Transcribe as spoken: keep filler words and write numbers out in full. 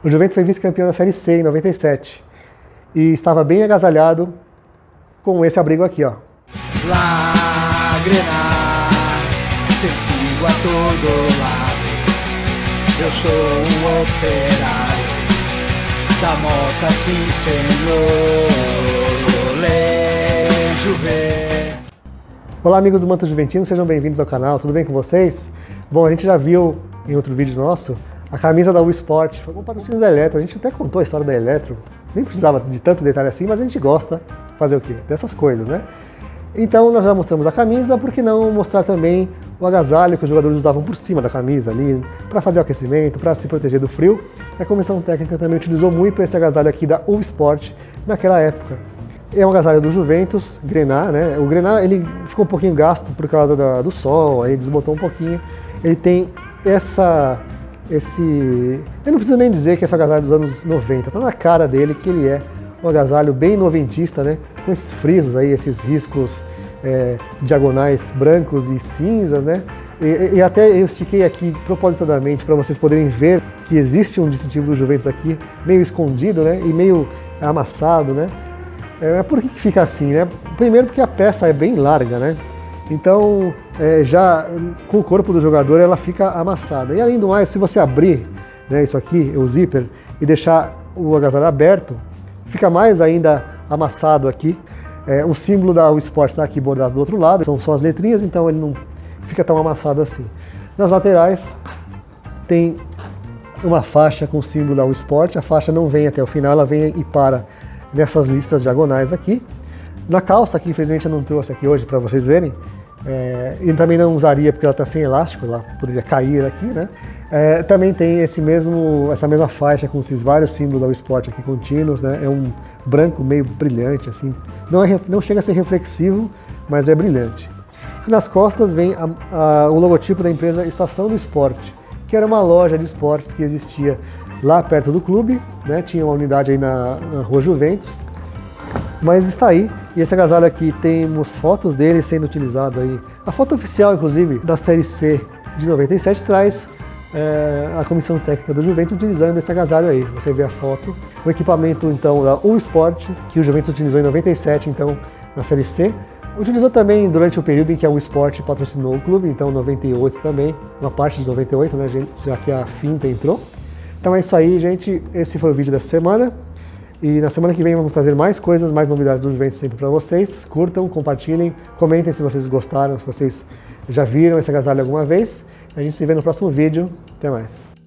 O Juventus foi vice-campeão da Série C em noventa e sete e estava bem agasalhado com esse abrigo aqui, ó. Lá, Grenar, te sigo a todo lado. Eu sou um operário da Moca, sim senhor. Olê, Juve. Olá, amigos do Manto Juventino, sejam bem-vindos ao canal, tudo bem com vocês? Bom, a gente já viu em outro vídeo nosso a camisa da U Sport, foi um patrocínio da Eletro, a gente até contou a história da Eletro, nem precisava de tanto detalhe assim, mas a gente gosta de fazer o quê? Dessas coisas, né? Então nós já mostramos a camisa, por que não mostrar também o agasalho que os jogadores usavam por cima da camisa ali, para fazer o aquecimento, para se proteger do frio. A comissão técnica também utilizou muito esse agasalho aqui da U Sport naquela época. É um agasalho do Juventus, Grenar, né? O Grenar ele ficou um pouquinho gasto por causa da, do sol, aí desbotou um pouquinho. Ele tem essa, esse... Eu não preciso nem dizer que esse agasalho dos anos noventa, tá na cara dele que ele é um agasalho bem noventista, né? Com esses frisos aí, esses riscos é, diagonais brancos e cinzas, né? E, e até eu estiquei aqui propositadamente para vocês poderem ver que existe um distintivo do Juventus aqui, meio escondido, né? E meio amassado, né? É, por que que fica assim, né? Primeiro porque a peça é bem larga, né? Então, é, já com o corpo do jogador ela fica amassada. E além do mais, se você abrir, né, isso aqui, o zíper, e deixar o agasalho aberto, fica mais ainda amassado aqui. É, o símbolo da U Sport está aqui bordado do outro lado, são só as letrinhas, então ele não fica tão amassado assim. Nas laterais tem uma faixa com o símbolo da U Sport, a faixa não vem até o final, ela vem e para nessas listas diagonais aqui. Na calça, que infelizmente eu não trouxe aqui hoje para vocês verem, é, e também não usaria porque ela está sem elástico, ela poderia cair aqui, né? É, também tem esse mesmo, essa mesma faixa com esses vários símbolos da U Sport aqui contínuos, né? É um branco meio brilhante, assim. Não, é, não chega a ser reflexivo, mas é brilhante. E nas costas vem a, a, o logotipo da empresa Estação do Esporte, que era uma loja de esportes que existia lá perto do clube, né? Tinha uma unidade aí na, na Rua Juventus, mas está aí. E esse agasalho aqui temos fotos dele sendo utilizado aí. A foto oficial, inclusive, da Série C de noventa e sete traz é, a comissão técnica do Juventus utilizando esse agasalho aí. Você vê a foto. O equipamento, então, da U Sport, que o Juventus utilizou em noventa e sete, então, na Série C. Utilizou também durante o período em que a U Sport patrocinou o clube, então noventa e oito também, uma parte de noventa e oito, né, gente, já que a Finta entrou. Então é isso aí, gente. Esse foi o vídeo dessa semana. E na semana que vem vamos trazer mais coisas, mais novidades do Juventus sempre para vocês. Curtam, compartilhem, comentem se vocês gostaram, se vocês já viram esse agasalho alguma vez. A gente se vê no próximo vídeo. Até mais.